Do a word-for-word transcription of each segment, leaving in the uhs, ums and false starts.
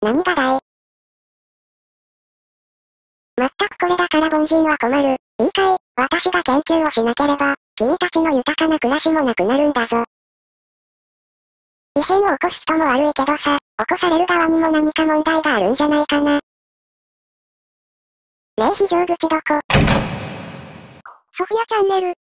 何がだい。まったくこれだから凡人は困る。いいかい、私が研究をしなければ、君たちの豊かな暮らしもなくなるんだぞ。異変を起こす人も悪いけどさ、起こされる側にも何か問題があるんじゃないかな。ねえ非常口どこ？ソフィアチャンネル。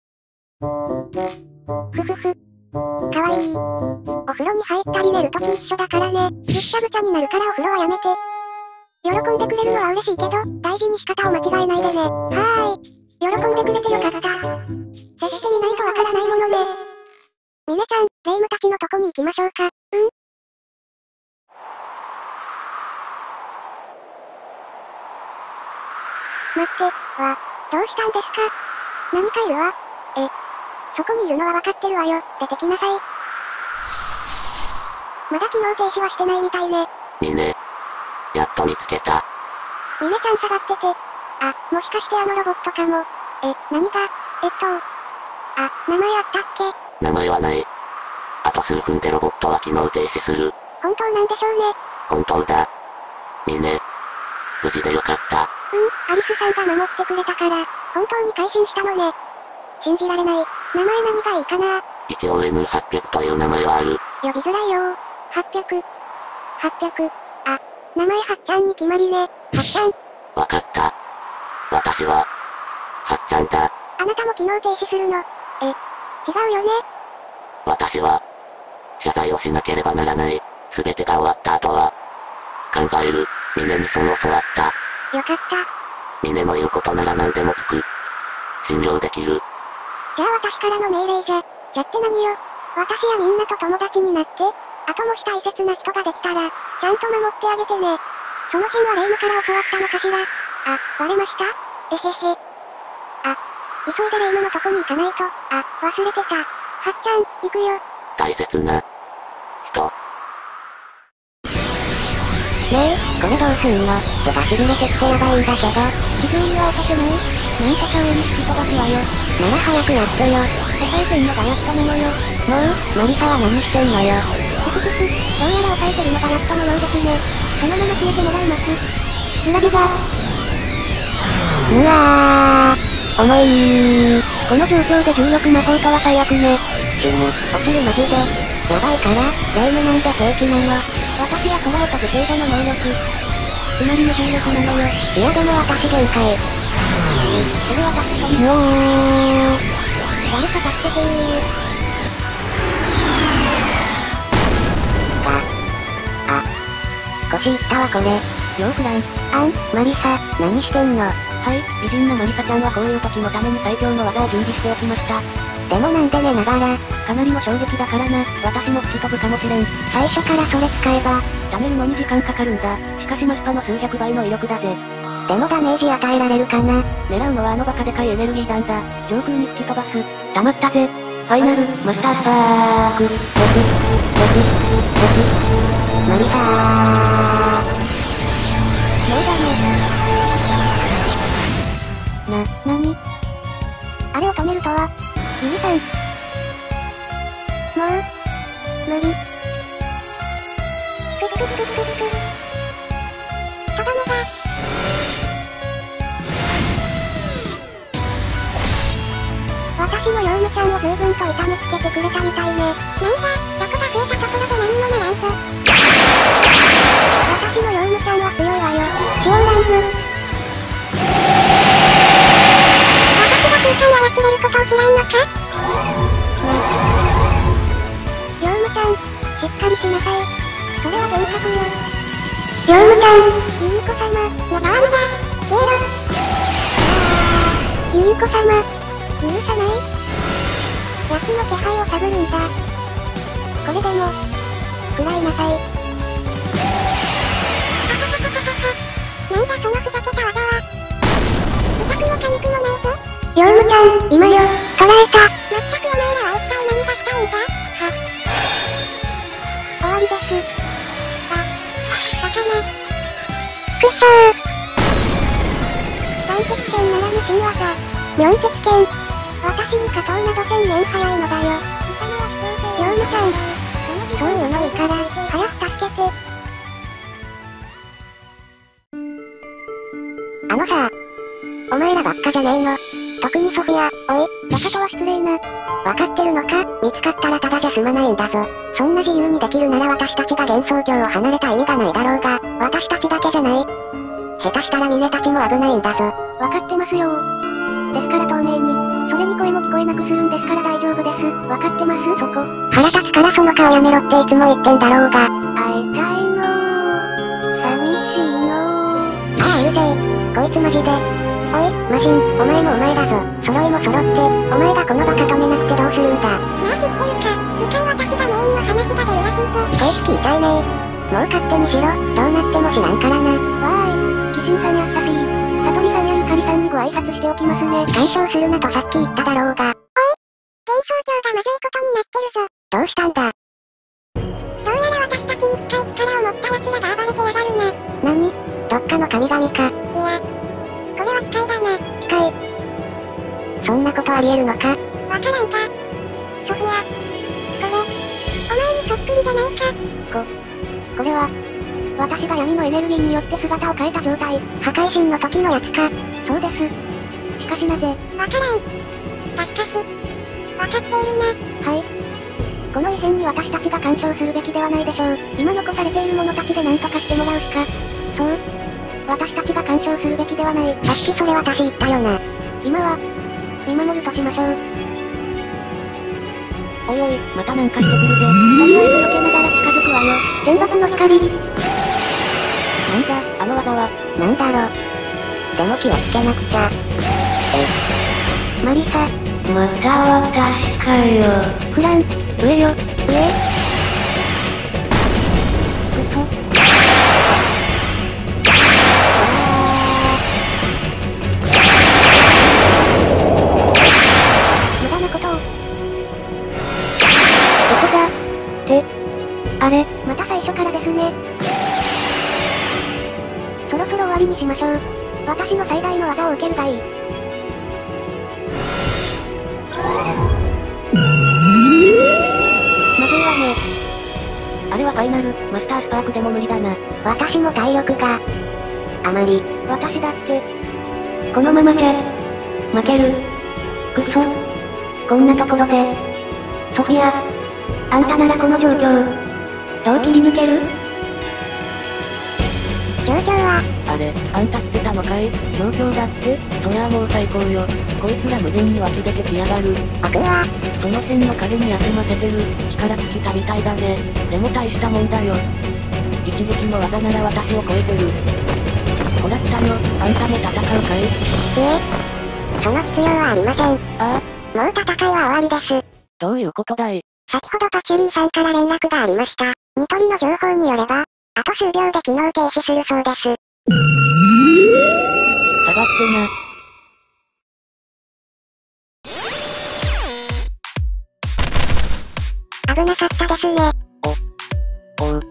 ふふふ。かわいい。お風呂に入ったり寝るとき一緒だからね。ぐっちゃぐちゃになるからお風呂はやめて。喜んでくれるのは嬉しいけど、大事に仕方を間違えないでね。はーい。喜んでくれてよかった。接してみないとわからないものね。ミネちゃん、霊夢たちのとこに行きましょうか。うん。待って、わ、どうしたんですか？何かいるわ。え、そこにいるのはわかってるわよ。出てきなさい。まだ機能停止はしてないみたいね。 ミネ。やっと見つけた。 ミネちゃん下がってて。あ、もしかしてあのロボットかも。え、何が、えっと。あ、名前あったっけ？ 名前はない。あと数分でロボットは機能停止する。 本当なんでしょうね。 本当だ。ミネ。無事でよかった。 うん、アリスさんが守ってくれたから、本当に改心したのね。信じられない。名前何がいいかな？ 一応 エヌはっぴゃく という名前はある。 呼びづらいよー。はっぴゃく。はっぴゃく。あ、名前はっちゃんに決まりね。はっちゃん。 わかった。私は、はっちゃんだ。 あなたも機能停止するの。え、違うよね。 私は、謝罪をしなければならない。すべてが終わった後は、考える。ミネにそう教わった。 よかった。 ミネの言うことなら何でも聞く。信用できる。 じゃあ私からの命令じゃ。じゃって何よ。私やみんなと友達になって、あともし大切な人ができたら、ちゃんと守ってあげてね。その辺は霊夢から教わったのかしら。あ、バレました？えへへ。あ、急いで霊夢のとこに行かないと。あ、忘れてた。はっちゃん、行くよ。 大切な人。 ねえ、これどうすんの？手がしびれてきてやばいんだけど。地図には渡せない？なんとか上に突き飛ばすわよ。なら早くやってよ。抑えてんのがやっとなのよ。もう、マリサは何してんのよ。ふふふふ、どうやら抑えてるのがやっとのようですね。そのまま消えてもらいます。裏火が。うわー。重いー。この状況でじゅうろく魔法とは最悪ね。 死ぬ。 落ちるマジで。やばいから、霊夢なんで平気なの。私は空を飛ぶ程度の能力。つまり無重力なのよ。いやでも私限界。それ私ともう。誰か助けてー。あ。あ。腰いったわこれ。 ようくらん。 あん、マリサ、何してんの？ はい、美人のマリサちゃんはこういう時のために最強の技を準備しておきました。 でもなんで寝ながら。 かなりの衝撃だからな、私も吹き飛ぶかもしれん。 最初からそれ使えば。 貯めるのに時間かかるんだ。しかしマスパの数百倍の威力だぜ。 でもダメージ与えられるかな。 狙うのはあのバカでかいエネルギー弾だ。上空に突き飛ばす。溜まったぜ。ファイナル、マスタースパーク。 マリサー。 もうダメ。な、なに？ あれを止めるとは。ゆりさん。もう、無理。くくくくくくくく。とどめが。私もヨウムちゃんを随分と痛めつけてくれたみたいね。なんだ、楽が増えたところで何もならんぞ。私のヨウムちゃんは強いわよ。シオンランズ。私が空間を操れることを知らんのか？ヨウムちゃん、しっかりしなさい。それは幻覚よ。ヨウムちゃん、ゆいこ様、目代わりだ。消えろ。あー、ゆいこ様、許さない？奴の気配を探るんだ。これでも、食らいなさい。なんだそのふざけた技は。痛くも痒くもないぞ。ヨウムちゃん、今よ、捉えた。まったくお前らは一体何がしたいんだ？は。終わりです。あ、だから。縮小。三鉄拳ならぬ新技。四鉄拳。私に勝とうなど千年早いのだよ。ヨウムちゃん。そういうのいいから、早く助けて。 あのさ、お前らばっかじゃねえの。特にソフィア、おい、バカとは失礼な。わかってるのか？見つかったらただじゃ済まないんだぞ。そんな自由にできるなら私たちが幻想郷を離れた意味がないだろうが、私たちだけじゃない。下手したらミネたちも危ないんだぞ。わかってますよー。ですから透明に、それに声も聞こえなくするんですから大丈夫です。わかってますそこ。腹立つからその顔やめろっていつも言ってんだろうが。会いたいのー。寂しいのー。ああうぜえ。こいつマジで。おい、マシン、お前もお前だぞ。揃いも揃って、お前がこのバカ止めなくてどうするんだ。 まあ知ってるか、次回私がメインの話が出るらしいぞ。 こいつ聞いちゃいねえ。もう勝手にしろ、どうなっても知らんからな。わーい、キシンさんやっさしい。サトリさんやゆかりさんにご挨拶しておきますね。干渉するなとさっき言っただろうが。 おい、幻想郷がまずいことになってるぞ。 どうしたんだ。 どうやら私たちに近い力を持った奴らが暴れてやがるな。 なに？どっかの神々か。 いや、これは機械だな。 機械？そんなことありえるのか？ わからんか。ソフィア。これ、お前にそっくりじゃないか。 こ、これは、私が闇のエネルギーによって姿を変えた状態。破壊神の時のやつか。そうです。しかしなぜ？ わからん。がしかし、わかっているな。 はい。この異変に私たちが干渉するべきではないでしょう。今残されている者たちで何とかしてもらうしか。そう。私たちが干渉するべきではない。さっきそれ私言ったよな。今は、見守るとしましょう。おいおい、またなんかしてくるぜ。とりあえず避けながら近づくわよ。天罰の光。なんだ、あの技は。なんだろ。でも気をつけなくちゃ。え。マリサ。 また私かよ。 フラン、上よ、上。嘘。無駄なことを。どこだ？って、あれ、また最初からですね。そろそろ終わりにしましょう。私の最大の技を受けるがいい。まずいわね。あれはファイナル、マスタースパークでも無理だな。私も体力が、あまり、私だって、 このままじゃ、負ける。くそ。こんなところで、ソフィア、あんたならこの状況、どう切り抜ける？ 状況は、 あれ、あんたってたのかい？状況だって？そりゃあもう最高よ。こいつら無限に湧き出てきやがる。 僕は、 その線の影に休ませてる、力尽きたみたいだね。でも大したもんだよ。一撃の技なら私を超えてる。ほら来たよ、あんたも戦うかい？ いえ、その必要はありません。 ああ、 もう戦いは終わりです。 どういうことだい？ 先ほどパチュリーさんから連絡がありました。ニトリの情報によれば、あと数秒で機能停止するそうです。 下がってな。 危なかったですね。 お、おう。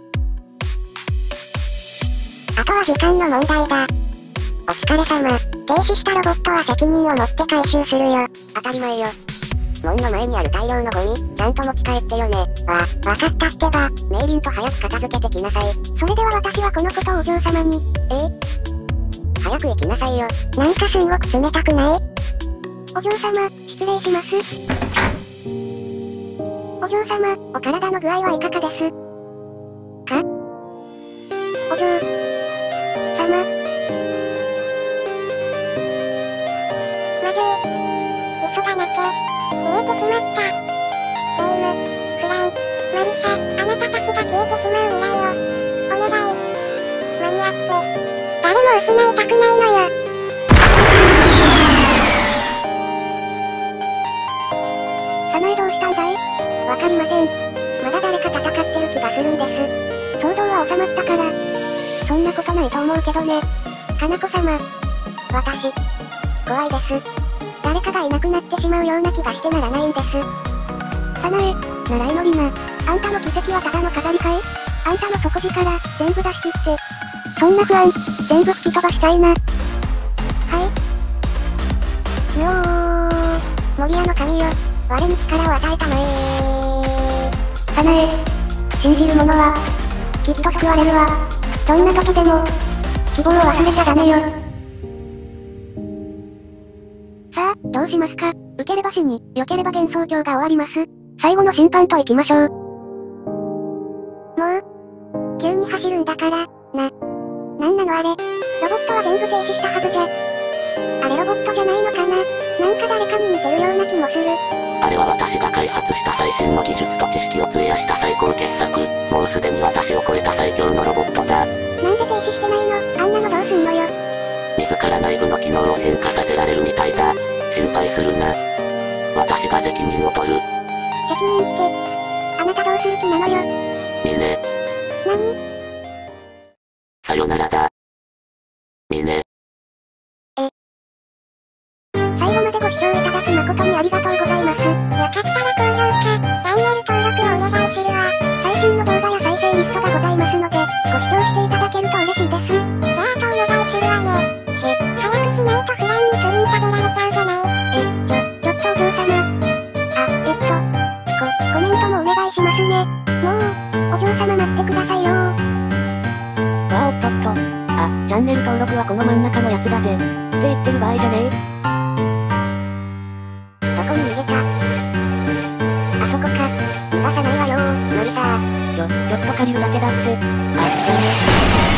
あとは時間の問題だ。お疲れ様。停止したロボットは責任を持って回収するよ。 当たり前よ。門の前にある大量のゴミ、ちゃんと持ち帰ってよね。 わ、わかったってば。 メイリンと早く片付けてきなさい。 それでは私はこのことをお嬢様に。 ええ？早く行きなさいよ。 なんかすんごく冷たくない？お嬢様、失礼します。お嬢様、お体の具合はいかがですか？お嬢様。まずい。急がなきゃ。見えてしまった。レイム、フラン、マリサ、あなたたちが消えてしまう未来を。お願い。間に合って。誰も失いたくないのよ。 サナエどうしたんだい？わかりません。まだ誰か戦ってる気がするんです。騒動は収まったから。そんなことないと思うけどね。かなこ様。私、怖いです。誰かがいなくなってしまうような気がしてならないんです。サナエ、ならいのりな。あんたの奇跡はただの飾りかい？あんたの底力、全部出し切って。そんな不安、全部吹き飛ばしちゃいな。はい。むおー。モリアの神よ。我に力を与えたまえー。サナエ、信じる者は、きっと救われるわ。どんな時でも、希望を忘れちゃダメよ。 どうしますか？受ければ死に、良ければ幻想郷が終わります。最後の審判と行きましょう。 もう、急に走るんだから、な。なんなのあれ。ロボットは全部停止したはずじゃ。あれロボットじゃないのかな？なんか誰かに似てるような気もする。 あれは私が開発した最新の技術と知識を費やした最高傑作。もうすでに私を超えた最強のロボットだ。 なんで停止してないの？あんなのどうすんのよ。 自ら内部の機能を変化させられるみたいだ。心配するな。私が責任を取る。 責任って、あなたどうする気なのよ。 ミネ。 何？ さよならだ。ミネ。 え。最後までご視聴いただき誠にありがとうございます。よかったら高評価、チャンネル登録をお願いするわ。最新の動画や再生リストがございますので、ご視聴していただけると嬉しいです。じゃあとお願いするわね。へ、早くしないとフランにプリン食べられちゃうじゃない。 え、ちょ、ちょっとお嬢様。あ、えっと、こ、コメントもお願いしますね。 もう、お嬢様待ってくださいよー。 わあおっとっと。あ、チャンネル登録はこの真ん中のやつだぜ。って言ってる場合じゃねえ。 どこに逃げた？あそこか。逃がさないわよー、無理だー。 ちょ、ちょっと借りるだけだって。あ、ダメ。